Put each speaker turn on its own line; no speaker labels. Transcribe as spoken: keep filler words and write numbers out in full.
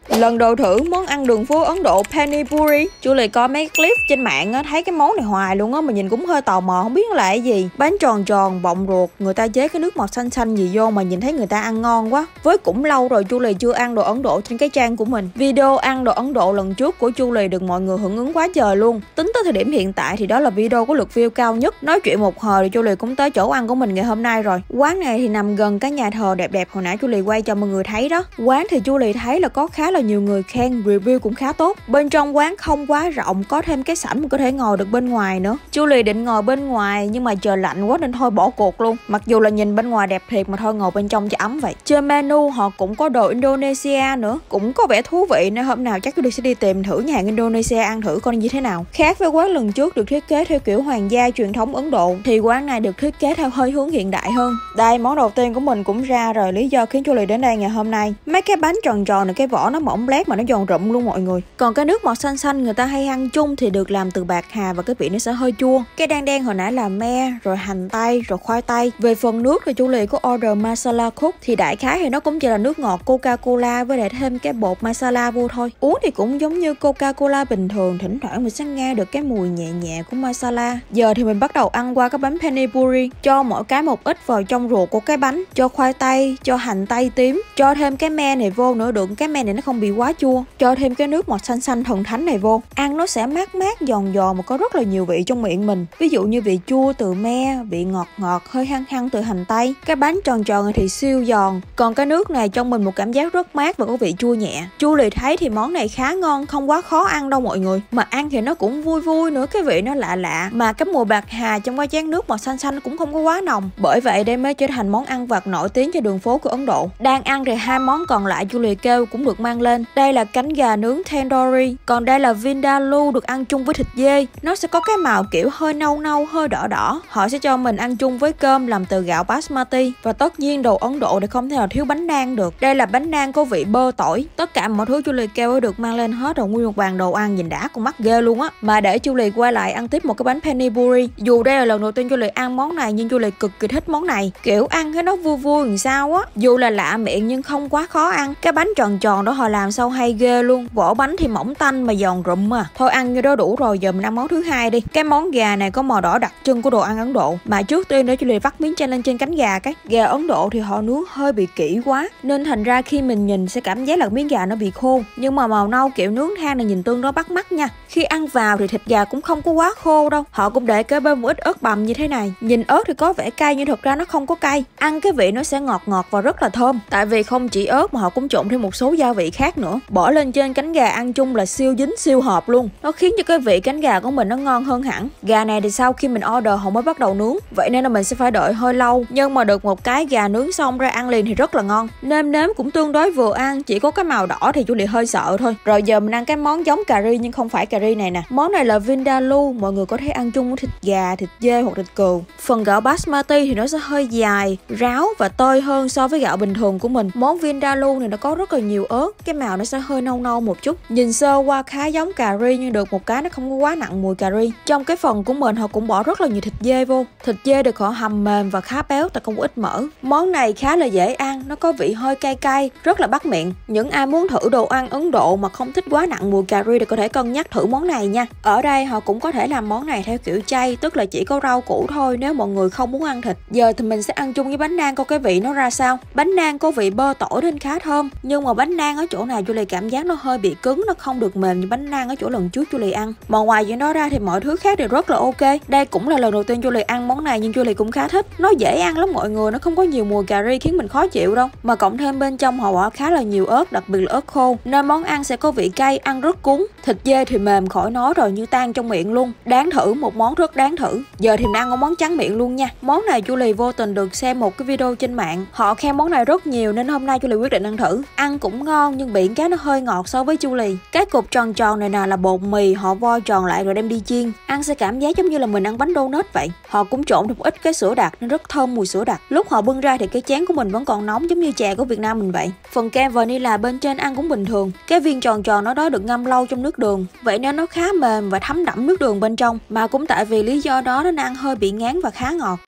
Lần đầu thử món ăn đường phố Ấn Độ Pani Puri, Julie coi mấy clip trên mạng á, thấy cái món này hoài luôn á, mà nhìn cũng hơi tò mò không biết nó là cái gì. Bánh tròn tròn bọng ruột, người ta chế cái nước mọt xanh xanh gì vô mà nhìn thấy người ta ăn ngon quá. Với cũng lâu rồi Julie chưa ăn đồ Ấn Độ trên cái trang của mình. Video ăn đồ Ấn Độ lần trước của Julie được mọi người hưởng ứng quá trời luôn. Tính tới thời điểm hiện tại thì đó là video có lượt view cao nhất. Nói chuyện một hồi thì Julie cũng tới chỗ ăn của mình ngày hôm nay rồi. Quán này thì nằm gần cái nhà thờ đẹp đẹp hồi nãy Julie quay cho mọi người thấy đó. Quán thì Julie thấy là có khá là nhiều người khen, review cũng khá tốt. Bên trong quán không quá rộng, có thêm cái sảnh mà có thể ngồi được bên ngoài nữa. Julie định ngồi bên ngoài nhưng mà trời lạnh quá nên thôi bỏ cuộc luôn. Mặc dù là nhìn bên ngoài đẹp thiệt mà thôi ngồi bên trong cho ấm vậy. Trên menu họ cũng có đồ Indonesia nữa, cũng có vẻ thú vị nên hôm nào chắc Julie sẽ đi tìm thử nhà hàng Indonesia ăn thử coi như thế nào. Khác với quán lần trước được thiết kế theo kiểu hoàng gia truyền thống Ấn Độ thì quán này được thiết kế theo hơi hướng hiện đại hơn. Đây, món đầu tiên của mình cũng ra rồi, lý do khiến Julie đến đây ngày hôm nay. Mấy cái bánh tròn tròn này, cái vỏ nó mỏng lét mà nó giòn rụm luôn mọi người. Còn cái nước mọt xanh xanh người ta hay ăn chung thì được làm từ bạc hà và cái vị nó sẽ hơi chua. Cái đen đen hồi nãy là me, rồi hành tây, rồi khoai tây. Về phần nước thì Julie có order masala coke, thì đại khái thì nó cũng chỉ là nước ngọt Coca-Cola với lại thêm cái bột masala vô thôi. Uống thì cũng giống như Coca-Cola bình thường, thỉnh thoảng mình sẽ nghe được cái mùi nhẹ nhẹ của masala. Giờ thì mình bắt đầu ăn qua cái bánh Pani Puri, cho mỗi cái một ít vào trong ruột của cái bánh, cho khoai tây, cho hành tây tím, cho thêm cái me này vô nữa được, cái me này nó không bị quá chua, cho thêm cái nước mọt xanh xanh thần thánh này vô. Ăn nó sẽ mát mát giòn giòn mà có rất là nhiều vị trong miệng mình. Ví dụ như vị chua từ me, vị ngọt ngọt hơi hăng hăng từ hành tây. Cái bánh tròn tròn này thì siêu giòn, còn cái nước này trong mình một cảm giác rất mát và có vị chua nhẹ. Julie thấy thì món này khá ngon, không quá khó ăn đâu mọi người, mà ăn thì nó cũng vui vui nữa, cái vị nó lạ lạ mà cái mùi bạc hà trong cái chén nước mọt xanh xanh cũng không có quá nồng, bởi vậy đây mới trở thành món ăn vặt nổi tiếng trên đường phố của Ấn Độ. Đang ăn thì hai món còn lại Julie kêu cũng được mang lên. Đây là cánh gà nướng tandoori, còn đây là vindaloo được ăn chung với thịt dê. Nó sẽ có cái màu kiểu hơi nâu nâu, hơi đỏ đỏ. Họ sẽ cho mình ăn chung với cơm làm từ gạo basmati, và tất nhiên đồ Ấn Độ thì không thể nào thiếu bánh naan được. Đây là bánh naan có vị bơ tỏi. Tất cả mọi thứ Julie kêu được mang lên hết rồi, nguyên một bàn đồ ăn nhìn đã con mắt ghê luôn á. Mà để Julie quay lại ăn tiếp một cái bánh Pani Puri. Dù đây là lần đầu tiên Julie ăn món này nhưng Julie cực kỳ thích món này, kiểu ăn cái nó vui vui làm sao á. Dù là lạ miệng nhưng không quá khó ăn. Cái bánh tròn tròn đó họ làm sao hay ghê luôn, vỏ bánh thì mỏng tanh mà giòn rụm à. Thôi ăn như đó đủ rồi, giờ mình ăn món thứ hai đi. Cái món gà này có màu đỏ đặc trưng của đồ ăn Ấn Độ, mà trước tiên để Julie vắt miếng chay lên trên cánh gà. Cái gà Ấn Độ thì họ nướng hơi bị kỹ quá nên thành ra khi mình nhìn sẽ cảm giác là miếng gà nó bị khô, nhưng mà màu nâu kiểu nướng than này nhìn tương đối bắt mắt nha. Khi ăn vào thì thịt gà cũng không có quá khô đâu, họ cũng để kế bên một ít ớt bằm như thế này. Nhìn ớt thì có vẻ cay nhưng thực ra nó không có cay, ăn cái vị nó sẽ ngọt ngọt và rất là thơm, tại vì không chỉ ớt mà họ cũng trộn thêm một số gia vị khác nữa, bỏ lên trên cánh gà ăn chung là siêu dính siêu hợp luôn. Nó khiến cho cái vị cánh gà của mình nó ngon hơn hẳn. Gà này thì sau khi mình order họ mới bắt đầu nướng, vậy nên là mình sẽ phải đợi hơi lâu, nhưng mà được một cái gà nướng xong ra ăn liền thì rất là ngon. Nêm nếm cũng tương đối vừa ăn, chỉ có cái màu đỏ thì Julie hơi sợ thôi. Rồi giờ mình ăn cái món giống cà ri nhưng không phải cà ri này nè. Món này là vindaloo, mọi người có thể ăn chung với thịt gà, thịt dê hoặc thịt cừu. Phần gạo basmati thì nó sẽ hơi dài, ráo và tơi hơn so với gạo bình thường của mình. Món vindaloo này nó có rất là nhiều ớt, cái màu nó sẽ hơi nâu nâu một chút. Nhìn sơ qua khá giống cà ri nhưng được một cái nó không có quá nặng mùi cà ri. Trong cái phần của mình họ cũng bỏ rất là nhiều thịt dê vô. Thịt dê được họ hầm mềm và khá béo tại không có ít mỡ. Món này khá là dễ ăn, nó có vị hơi cay cay, rất là bắt miệng. Những ai muốn thử đồ ăn Ấn Độ mà không thích quá nặng mùi cà ri thì có thể cân nhắc thử món này nha. Ở đây họ cũng có thể làm món này theo kiểu chay, tức là chỉ có rau củ thôi nếu mọi người không muốn ăn thịt. Giờ thì mình sẽ ăn chung với bánh naan coi cái vị nó ra sao. Bánh naan có vị bơ tỏi nên khá thơm, nhưng mà bánh naan ở chỗ này Julie cảm giác nó hơi bị cứng, nó không được mềm như bánh naan ở chỗ lần trước Julie ăn. Mà ngoài chuyện đó ra thì mọi thứ khác đều rất là ok. Đây cũng là lần đầu tiên Julie ăn món này nhưng Julie cũng khá thích. Nó dễ ăn lắm mọi người, nó không có nhiều mùi cà ri khiến mình khó chịu đâu, mà cộng thêm bên trong họ bỏ khá là nhiều ớt, đặc biệt là ớt khô, nên món ăn sẽ có vị cay, ăn rất cuốn. Thịt dê thì mềm khỏi nói rồi, như tan trong miệng luôn. Đáng thử, một món rất đáng thử. Giờ thì mình ăn món trắng miệng luôn nha. Món này Julie vô tình được xem một cái video trên mạng, họ khen món này rất nhiều nên hôm nay Julie quyết định ăn thử. Ăn cũng ngon nhưng biển cá nó hơi ngọt so với Julie. Cái cục tròn tròn này nè là bột mì họ vo tròn lại rồi đem đi chiên, ăn sẽ cảm giác giống như là mình ăn bánh donut vậy. Họ cũng trộn thêm một ít cái sữa đặc nên rất thơm mùi sữa đặc. Lúc họ bưng ra thì cái chén của mình vẫn còn nóng giống như chè của Việt Nam mình vậy. Phần kem vanilla bên trên ăn cũng bình thường. Cái viên tròn tròn nó đó được ngâm lâu trong nước đường, vậy nên nó khá mềm và thấm đẫm nước đường bên trong, mà cũng tại vì lý do đó nó ăn hơi bị ngán và khá ngọt.